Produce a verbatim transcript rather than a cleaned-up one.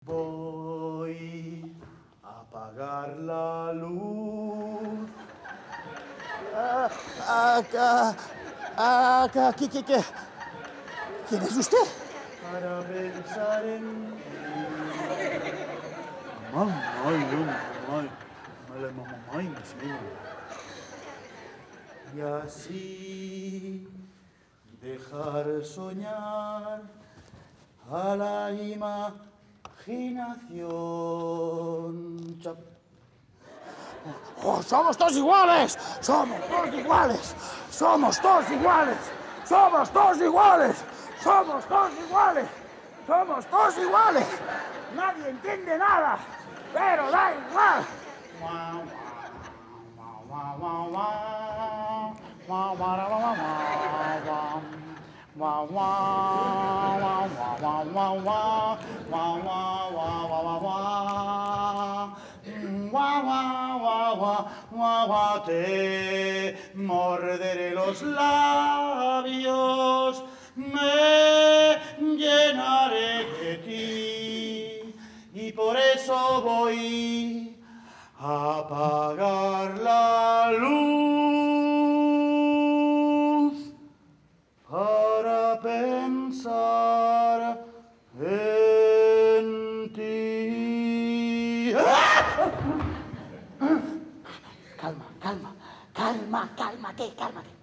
Voy a apagar la luz. Ah, acá, acá, ¿qué, qué, qué? ¿Quién es usted? Para pensar en ti. Mamá, ay, mamá, mamá, mamá, mamá, y así dejar soñar a la imaginación. Chao. Oh, ¡somos todos iguales! ¡Somos todos iguales! ¡Somos todos iguales! ¡Somos todos iguales! ¡Somos todos iguales! ¡Somos todos iguales! ¡Nadie entiende nada! ¡Pero da igual! Te morderé los labios, me llenaré de ti, y por eso voy a apagar la luz para pensar en ti. Calma, calma, calma, cálmate, cálmate.